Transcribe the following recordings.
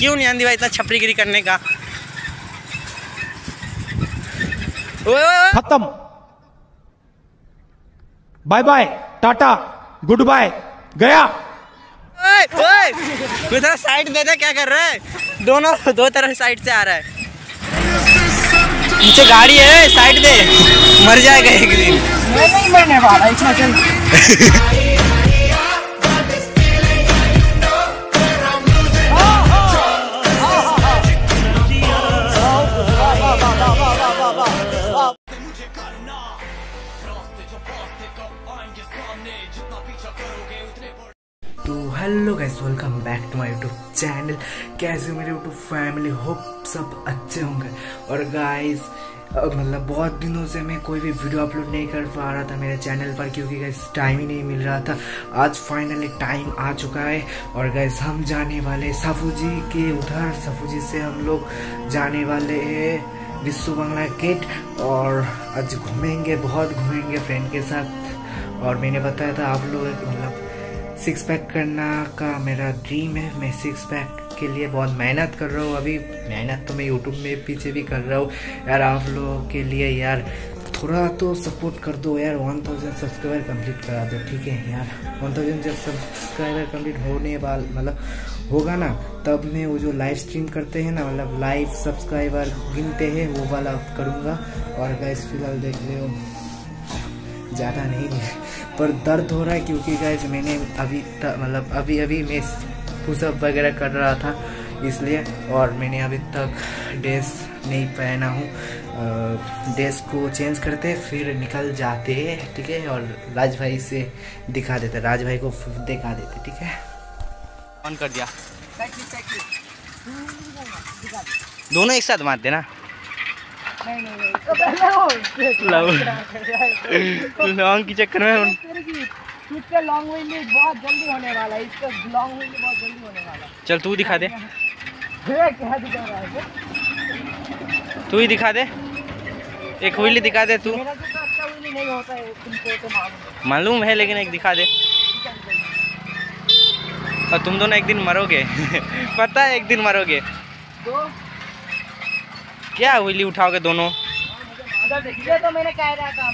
क्यों नहीं आंधी भाई इतना छपरीगिरी करने का? खत्म, बाय बाय, टाटा, गुड बाय, गया। तू थोड़ा साइड दे दे, क्या कर रहा है? दोनों दो तरह साइड से आ रहा है। नीचे गाड़ी है, साइड दे, मर जाएगा एक दिन। नहीं मरने वाला, इतना चल। तो hello guys, welcome back to my YouTube channel. कैसे हो मेरे यूट्यूब फैमिली? होप सब अच्छे होंगे। और गाइस मतलब बहुत दिनों से मैं कोई भी वीडियो अपलोड नहीं कर पा रहा था मेरे चैनल पर, क्योंकि गाइस टाइम ही नहीं मिल रहा था। आज फाइनली टाइम आ चुका है और गाइस हम जाने वाले साफूजी के उधर। साफूजी से हम लोग जाने वाले हैं विश्व बांग्ला गेट और आज घूमेंगे, बहुत घूमेंगे फ्रेंड के साथ। और मैंने बताया था आप लोग मतलब 6 पैक करना का मेरा ड्रीम है। मैं 6 पैक के लिए बहुत मेहनत कर रहा हूँ। अभी मेहनत तो मैं यूट्यूब में पीछे भी कर रहा हूँ यार। आप लोगों के लिए यार थोड़ा तो सपोर्ट कर दो यार। 1000 सब्सक्राइबर कंप्लीट करा दो, ठीक है यार। 1000 जब सब्सक्राइबर कंप्लीट होने वाला मतलब होगा ना, तब मैं वो जो लाइव स्ट्रीम करते हैं ना, मतलब लाइव सब्सक्राइबर गिनते हैं, वो वाला करूँगा। और गाइस फिलहाल देख रहे हो ज़्यादा नहीं पर दर्द हो रहा है, क्योंकि गाइस मैंने अभी मैं पुशअप वगैरह कर रहा था इसलिए। और मैंने अभी तक ड्रेस नहीं पहना हूँ। ड्रेस को चेंज करते फिर निकल जाते, ठीक है। और राज भाई से दिखा देते, राज भाई को दिखा देते, ठीक है। ऑन कर दिया, दोनों एक साथ मारते ना। लॉन्ग के चक्कर में लॉन्ग विंड बहुत जल्दी होने वाला है। इसका लॉन्ग विंड बहुत जल्दी होने वाला है। चल तू दिखा दे, क्या दिखा रहा है? तू ही दिखा दे, एक व्हील दिखा दे तू। मेरा तो अच्छा व्हील नहीं होता है, तुमको तो मालूम है, लेकिन एक दिखा दे। और तुम दोनों एक दिन मरोगे पता है, एक दिन मरोगे। तो क्या व्हीली उठाओगे दोनों? तो मैंने कह रहा था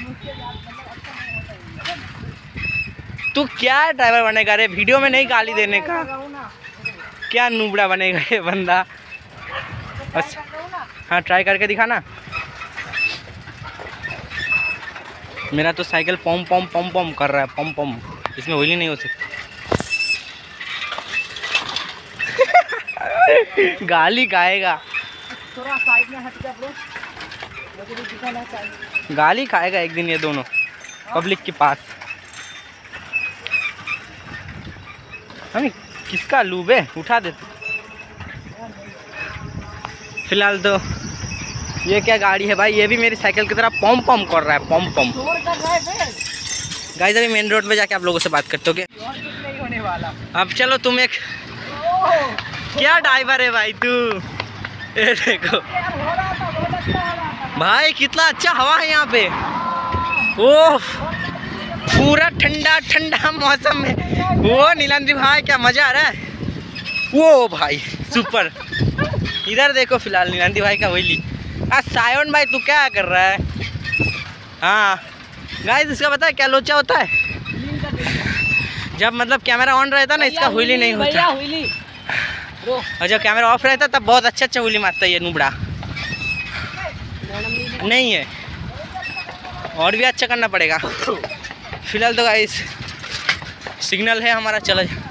तू क्या ड्राइवर बनेगा रे? वीडियो में नहीं गाली देने का, क्या नूबड़ा बनेगा ये बंदा। अच्छा हाँ, ट्राई करके दिखाना। मेरा तो साइकिल पम पम पम पम कर रहा है, पम पम। इसमें व्हीली नहीं हो सकती गाली खाएगा, थोड़ा साइड में हट जा ब्रो, मुझे भी दिखाना चाहिए। गाली खाएगा एक दिन ये दोनों पब्लिक के पास। हमें किसका लूब है, उठा देते। फिलहाल तो ये क्या गाड़ी है भाई? ये भी मेरी साइकिल की तरह पम पम कर रहा है, पम पम। गाइस अभी मेन रोड पे जाके आप लोगों से बात करते हो क्या? नहीं होने वाला। अब चलो तुम एक क्या ड्राइवर है भाई तू? ये देखो भाई कितना अच्छा हवा है यहाँ पे। ओह पूरा ठंडा ठंडा मौसम में। वो नीलांद्री भाई क्या मजा आ रहा है। वो भाई सुपर। इधर देखो फिलहाल नीलांद्री भाई का व्हीली। सायन भाई तू क्या कर रहा है? हाँ गाइस इसका पता है क्या लोचा होता है? जब मतलब कैमरा ऑन रहता ना, इसका व्हीली नहीं होता। और जब कैमरा ऑफ रहता तब बहुत अच्छा अच्छा व्हीली मारता है ये नूबड़ा। नहीं है, और भी अच्छा करना पड़ेगा। फिलहाल तो गाइस सिग्नल है हमारा, चला जा।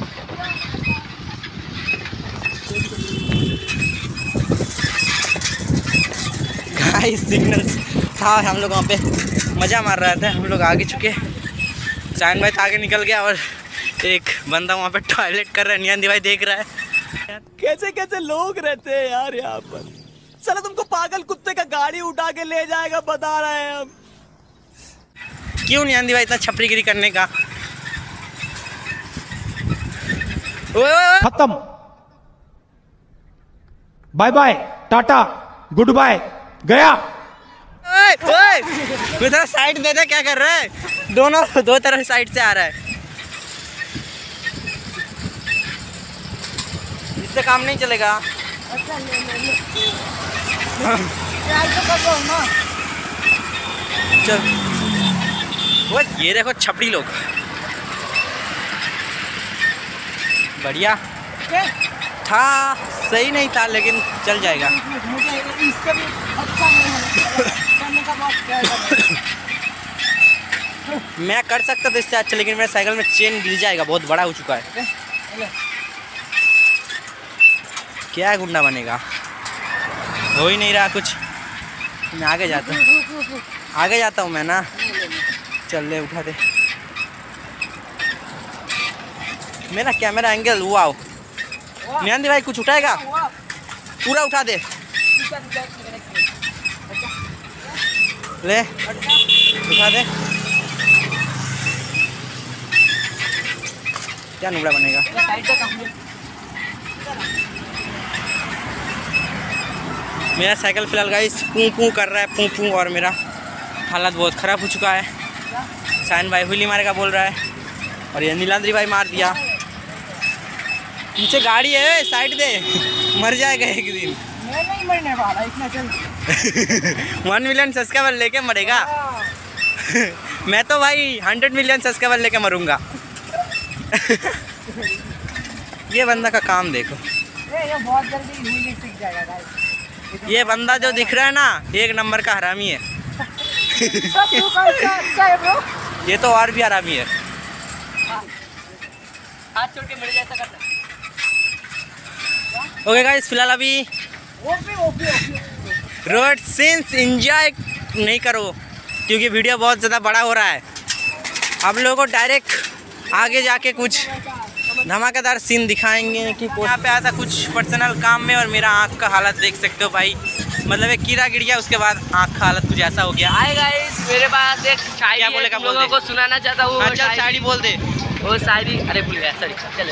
गाइस सिग्नल था, हम लोग वहाँ पे मज़ा मार रहे थे। हम लोग आगे चुके, सायन भाई तो आगे निकल गया और एक बंदा वहाँ पे टॉयलेट कर रहा है। नियंदी भाई देख रहा है। कैसे कैसे लोग रहते हैं यार यहाँ पर। चलो तुमको पागल कुत्ते का गाड़ी उठा के ले जाएगा, बता रहे हैं हम। क्यों नियंदी भाई इतना छपरीगिरी करने का? खत्म, बाय बाय, टाटा, गुड बाय, गया। तू थोड़ा साइड दे दे, क्या कर रहा है? दोनों दो तरह साइड से आ रहा है। इससे काम नहीं चलेगा। अच्छा ले ले ले ट्राई तो कर रहा हूँ ना। चल वो ये देखो छपड़ी लोग, बढ़िया था, सही नहीं था लेकिन चल जाएगा। मुझे इससे भी अच्छा नहीं करने का बहुत मैं कर सकता था इससे अच्छा, लेकिन मेरे साइकिल में चेन गिर जाएगा, बहुत बड़ा हो चुका है। क्या गुंडा बनेगा, हो ही नहीं रहा कुछ। मैं आगे जाता हूँ, आगे जाता हूँ मैं ना। चल ले उठा दे मेरा कैमरा एंगल। वाओ निहांदी भाई कुछ उठाएगा, पूरा उठा दे, ले उठा दे। क्या नुबड़ा बनेगा। मेरा साइकिल फिलहाल गाइस पूं पूं कर रहा है, पूं पूं, और मेरा हालत बहुत ख़राब हो चुका है। साइन भाई हुली मारेगा बोल रहा है, और ये नीलांद्री भाई मार दिया। नीचे गाड़ी है, साइड दे, मर जाएगा एक दिन। मैं नहीं मरने वाला, इतना चल 1 मिलियन सब्सक्राइबर लेके मरेगा। मैं तो भाई 100 मिलियन सब्सक्राइबर लेके मरूंगा। ये बंदा का काम देखो, ये बहुत जल्दी व्हीली सीख जाएगा गाइस। ये बंदा जो दिख रहा है ना, 1 नंबर का हरामी है। सब तू कैसा अच्छा है ब्रो। ये तो और भी हरामी है। हाथ छोड़ के मर जाता करता। ओके गाइस फिलहाल अभी ओपी रोड सीन्स एंजॉय नहीं करो, क्योंकि वीडियो बहुत ज़्यादा बड़ा हो रहा है। आप लोगों को डायरेक्ट आगे जाके कुछ धमाकेदार सीन दिखाएंगे कि यहाँ पे आया था कुछ पर्सनल काम में, और मेरा आँख का हालत देख सकते हो भाई, मतलब एक कीड़ा गिर गया, उसके बाद आँख का हालत कुछ ऐसा हो गया। हाय गाइस, मेरे पास एक शायरी क्या बोलेगा, बोल लोगों दे। को सुनाना चाहता हूँ। हाँ चल शायरी बोल दे। वो शायरी, अरे भूल गया, सॉरी चल।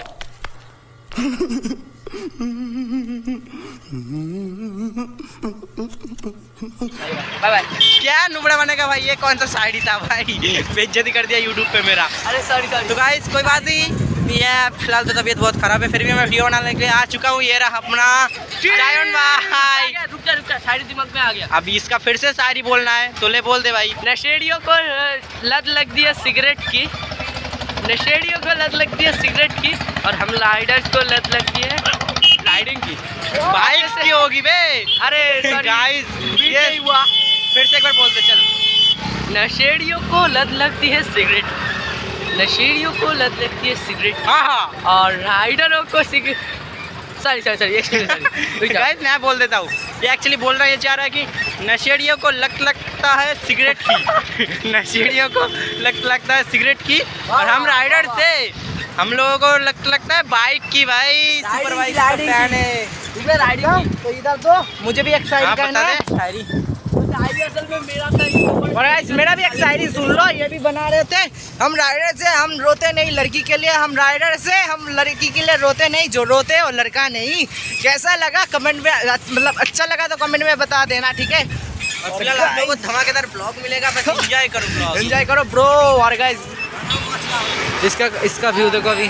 Bye bye. क्या नुबड़ा बनेगा भाई, ये कौन सा शायरी था भाई, बेइज्जती कर दिया यूट्यूब पे मेरा। अरे सॉरी तो गाइस कोई बात नहीं, ये फिलहाल तो तबीयत बहुत ख़राब है, फिर भी मैं वीडियो बनाने के लिए आ चुका हूँ। ये रहा अपना सायन भाई। रुक जा शायरी दिमाग में आ गया। अभी इसका फिर से शायरी बोलना है, तो ले बोल दे भाई। नशेड़ियों को लत लगती है सिगरेट की, नशेड़ियों को लत लगती है सिगरेट की, और हम राइडर्स को लत लगती है राइडिंग की। बाइक की होगी बे। अरे गाइस ये हुआ, फिर से एक बार बोल दे चल। नशेड़ियों को लत लगती है सिगरेट, नशेड़ियों को लत लगती है सिगरेट, हाँ हाँ और राइडरों को सॉरी गाइस मैं बोल देता हूँ। ये एक्चुअली बोल रहा है, ये चाह रहा है कि नशेड़ियों को लगता है सिगरेट की। नशेड़ियों को लगता है सिगरेट की, और हम राइडर से हम लोगों को लगता है बाइक की। भाई सुपर बाइक का फैन है। इधर राइडिंग तो इधर तो मुझे भी एक शायरी करना है। शायरी असल में मेरा था। और गाइस मेरा भी एक शायरी सुन लो, ये भी बना रहे थे। हम राइडर से हम रोते नहीं लड़की के लिए, हम राइडर से हम लड़की के लिए रोते नहीं, जो रोते और लड़का नहीं। कैसा लगा कमेंट में, मतलब अच्छा लगा तो कमेंट में बता देना, ठीक है। और फिलहाल आप लोगों को धमाकेदार ब्लॉग मिलेगा, बस एंजॉय करो ब्लॉग, एंजॉय करो ब्रो। और गाइस इसका व्यू देखो अभी।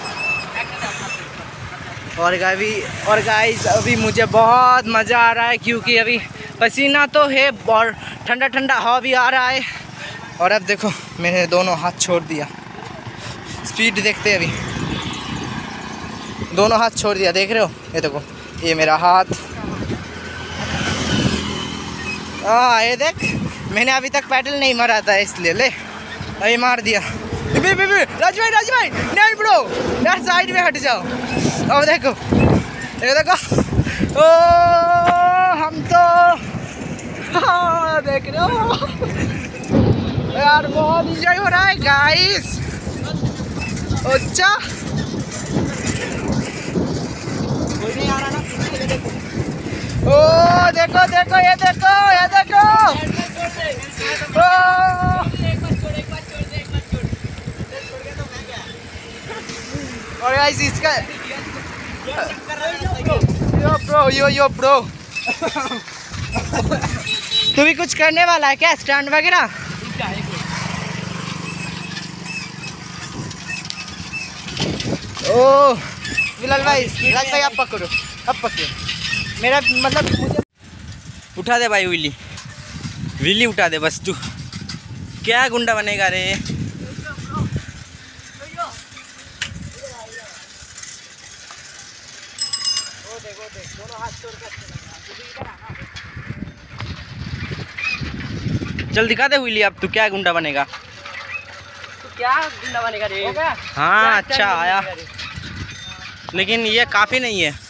और गाइस अभी मुझे बहुत मज़ा आ रहा है, क्योंकि अभी पसीना तो है और ठंडा ठंडा हवा भी आ रहा है। और अब देखो मैंने दोनों हाथ छोड़ दिया, स्पीड देखते अभी, दोनों हाथ छोड़ दिया, देख रहे हो, ये देखो ये मेरा हाथ। ये देख, मैंने अभी तक पैडल नहीं मारा था, इसलिए ले अभी मार दिया। राजू भाई नहीं ब्रो, यार साइड में हट जाओ। अब देखो ये देखो, ओ हम तो देख रहे हो यार, बहुत इंजॉय हो रहा है गाइस। अच्छा कोई नहीं आ रहा ना, ओ देखो ये देखो और गाइस इसका यो ब्रो तू भी कुछ करने वाला है क्या, स्टैंड वगैरह? ओ बिलाल भाई, राज भाई आप पकड़ो, अब पकड़ो मेरा मतलब मुझे उठा दे भाई। विली विली उठा दे बस तू, क्या गुंडा बनेगा रे। चल दिखा दे विली, अब तू क्या गुंडा बनेगा। तो क्या गुंडा बनेगा रे? हाँ अच्छा आया, लेकिन ये काफ़ी नहीं है।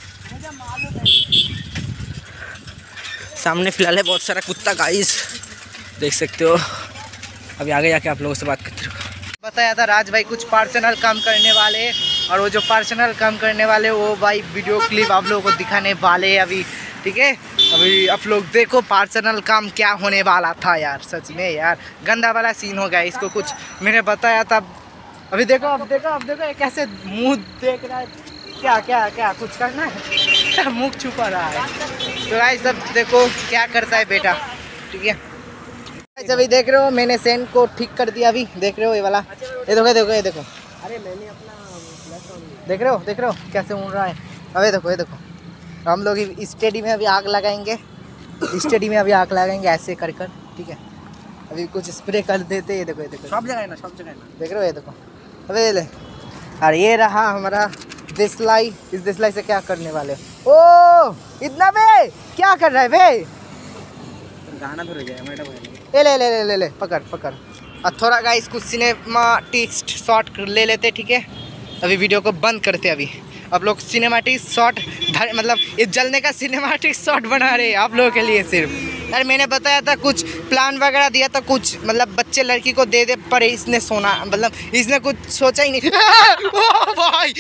सामने फिलहाल है बहुत सारा कुत्ता गाइस, देख सकते हो। अभी आगे जाके आप लोगों से बात करते रहो। बताया था राज भाई कुछ पर्सनल काम करने वाले, और वो जो पर्सनल काम करने वाले वो भाई वीडियो क्लिप आप लोगों को दिखाने वाले अभी, ठीक है। अभी आप लोग देखो पर्सनल काम क्या होने वाला था यार, सच में यार गंदा वाला सीन हो गया। इसको कुछ मैंने बताया था, अभी देखो, अब देखो, अब देखो ये कैसे मुंह देख रहा है। क्या क्या क्या कुछ करना है मुंह छुपा रहा है। तो गाइस सब देखो क्या करता है बेटा, ठीक है। अभी देख रहे हो मैंने सेन को ठीक कर दिया, अभी देख रहे हो ये वाला, ये देखो, ये देखो, ये देखो। अरे मैंने अपना देख रहे हो कैसे उड़ रहा है। अबे देखो, ये देखो, हम लोग स्टेडी में अभी आग लगाएंगे, स्टेडी में अभी आग लगाएंगे ऐसे कर कर, ठीक है। अभी कुछ स्प्रे कर देते, ये देखो, ये देखो, सब जगह है ना, सब जगह है ना। देख रहे हो, ये देखो। अबे ले, और ये रहा हमारा देसलाई। इस देसलाई से क्या करने वाले हो? ओ इतना बे क्या कर रहा है बे? गाना तो रह गया मैडम। ले ले ले ले ले ले पकड़ पकड़। और थोड़ा गाइस कुछ सिनेमाटिक शॉट ले लेते, ठीक है। अभी वीडियो को बंद करते अभी। आप लोग सिनेमाटिक शॉट मतलब ये जलने का सिनेमाटिक शॉट बना रहे हैं आप लोगों के लिए सिर्फ। अरे मैंने बताया था कुछ प्लान वगैरह दिया था, कुछ मतलब बच्चे लड़की को दे दे, पर इसने सोना मतलब इसने कुछ सोचा ही नहीं। ओ भाई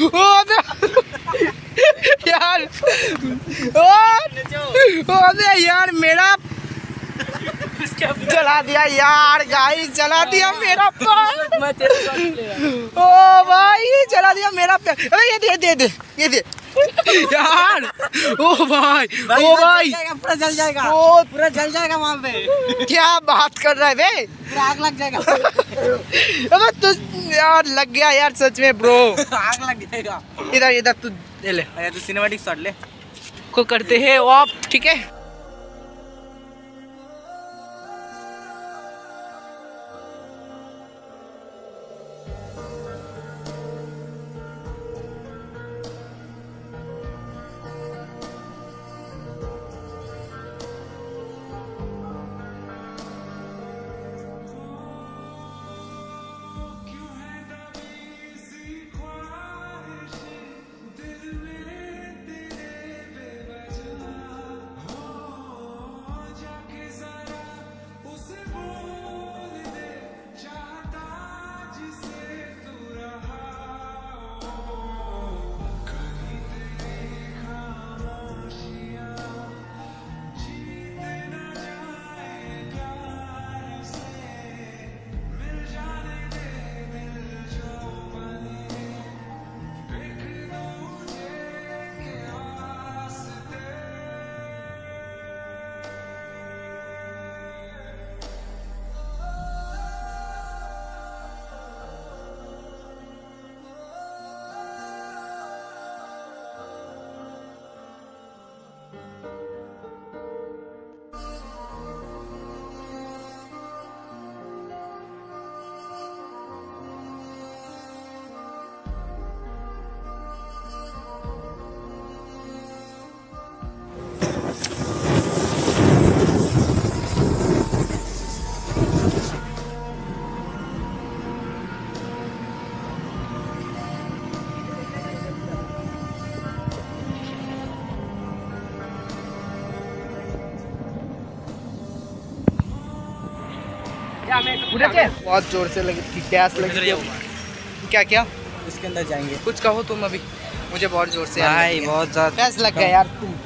यार, अबे यार मेरा जला दिया यार गाइस, जला दिया मेरा पैर। ओ भाई जला दिया मेरा पैर। अबे ये दे ये दे यार। ओ भाई, ओ भाई पूरा जल जाएगा, ओ पूरा जल जाएगा वहाँ पे। क्या बात कर रहा है बे? पूरा आग लग जाएगा। अबे तू यार लग गया यार सच में ब्रो, आग लग जाएगा। इधर इधर तू ले, अरे तू सिनेमैटिक शॉट ले को करते हैं आप, ठीक है। बहुत जोर से लगी प्यास लगी। क्या क्या इसके अंदर जाएंगे, कुछ कहो तुम अभी, मुझे बहुत जोर से भाई बहुत ज़्यादा प्यास लग गया यार। तुम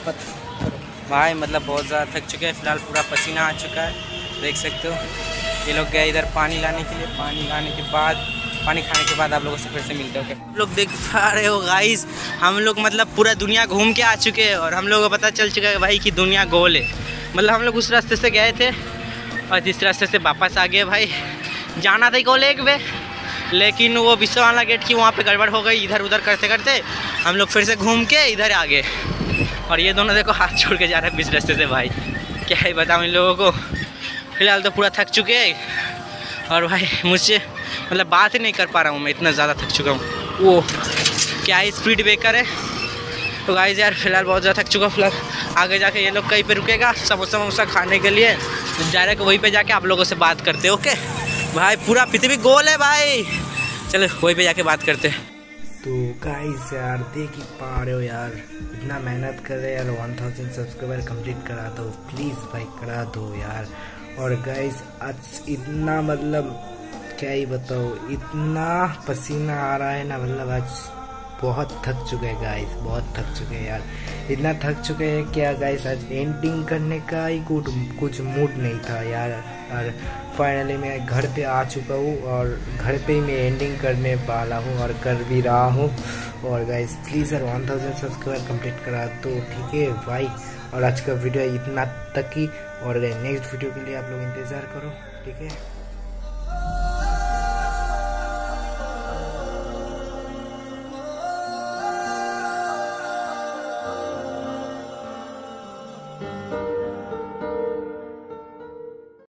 भाई मतलब बहुत ज़्यादा थक चुके हैं, फिलहाल पूरा पसीना आ चुका है, देख सकते हो। ये लोग गए इधर पानी लाने के लिए, पानी लाने के बाद पानी खाने के बाद आप लोगों से फिर से मिलते हो। क्या आप लोग देख पा रहे हो गाइस, हम लोग मतलब पूरा दुनिया घूम के आ चुके हैं और हम लोगों को पता चल चुका है भाई कि दुनिया गोल है। मतलब हम लोग उस रास्ते से गए थे और इस रास्ते से वापस आ गए भाई। जाना था गोल एक वे, लेकिन वो विश्व वाला गेट की वहाँ पे गड़बड़ हो गई। इधर उधर करते करते हम लोग फिर से घूम के इधर आ गए। और ये दोनों देखो हाथ छोड़ के जा रहे हैं बीच रास्ते से। भाई क्या ही बताऊँ इन लोगों को। फिलहाल तो पूरा थक चुके हैं और भाई मुझसे मतलब बात ही नहीं कर पा रहा हूँ, मैं इतना ज़्यादा थक चुका हूँ। वो क्या ही स्पीड ब्रेकर है। तो गाइस यार फिलहाल बहुत ज़्यादा थक चुका हूँ। फिलहाल आगे जाके ये लोग कहीं पे रुकेगा समोसा वमोसा खाने के लिए, डायरेक्ट वहीं पे जाके आप लोगों से बात करते। ओके भाई पूरा पृथ्वी गोल है भाई, चलो वहीं पे जाके बात करते। तो गाइस यार देख ही पा रहे हो यार, इतना मेहनत कर रहे यार, 1000 सब्सक्राइबर कंप्लीट करा दो प्लीज़ भाई, करा दो यार। और गाइस आज इतना मतलब क्या ही बताओ, इतना पसीना आ रहा है ना, मतलब आज बहुत थक चुके हैं गाइस, बहुत थक चुके हैं यार। इतना थक चुके हैं क्या गाइस, आज एंडिंग करने का ही कुछ मूड नहीं था यार। और फाइनली मैं घर पे आ चुका हूँ और घर पे ही मैं एंडिंग करने वाला हूँ और कर भी रहा हूँ। और गाइस प्लीज़ यार 1000 सब्सक्राइबर कंप्लीट करा दो, ठीक है भाई। और आज का वीडियो इतना तक ही, और नेक्स्ट वीडियो के लिए आप लोग इंतज़ार करो, ठीक है।